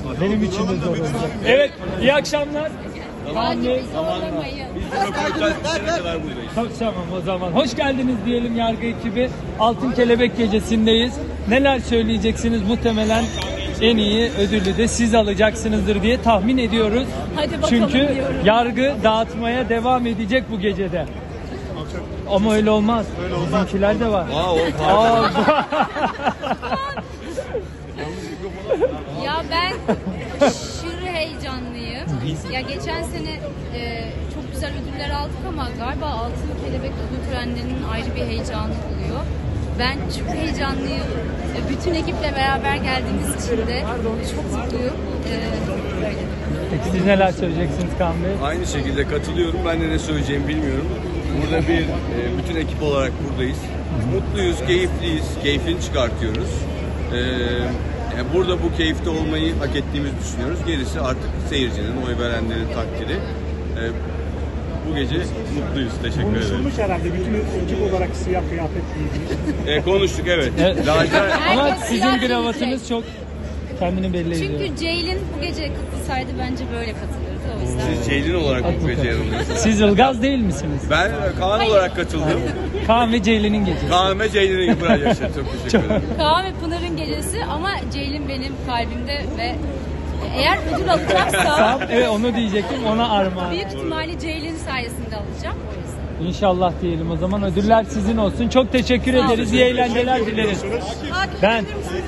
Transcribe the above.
Benim için de zor olacak. Evet, iyi akşamlar. Hadi zorlamayın. Tamam o zaman. Hoş geldiniz diyelim yargı ekibi. Altın Kelebek Gecesi'ndeyiz. Neler söyleyeceksiniz? Muhtemelen en iyi ödülü de siz alacaksınızdır diye tahmin ediyoruz. Hadi bakalım Çünkü diyorum. yargı dağıtmaya devam edecek bu gecede. Ama öyle olmaz. Bizimkiler de var. Ya ben aşırı heyecanlıyım. Ya geçen sene çok güzel ödüller aldık ama galiba Altın Kelebek ödül törenlerinin ayrı bir heyecanı oluyor. Ben çok heyecanlıyım. Bütün ekiple beraber geldiğimiz için de çok mutluyum. Böyle. Peki siz neler söyleyeceksiniz Kaan Bey? Aynı şekilde katılıyorum. Ben de ne söyleyeceğimi bilmiyorum. Burada bütün ekip olarak buradayız. Mutluyuz, keyifliyiz, keyfini çıkartıyoruz. Yani burada bu keyifte olmayı hak ettiğimizi düşünüyoruz. Gerisi artık seyircinin, oy verenlerin takdiri. Bu gece mutluyuz. Teşekkür ederim. Konuşulmuş herhalde. Bütün ekip olarak siyah kıyafet giydiniz. Konuştuk evet. Ama Herkes sizin siyah gravatınız giyecek. çok kendini belli ediyor. Çünkü Ceylin bu gece katılsaydı bence böyle katılırdı. O yüzden. Siz Ceylin olarak bu gece yanılıyorsunuz. Siz Ilgaz değil misiniz? Ben Kaan olarak katıldım. Kaan ve Ceylin'in gecesi. Kaan ve Ceylin'e gibi yaşadım. Çok teşekkür ederim. Kaan ve Pınar'ın gecesi ama Ceylin benim kalbimde ve eğer ödül alacaksa Tamam, evet onu diyecektim, ona armağan. büyük ihtimalle Ceylin sayesinde alacağım o yüzden. İnşallah diyelim o zaman. Ödüller sizin olsun. Çok teşekkür ederiz. İyi eğlenceler dileriz. Ben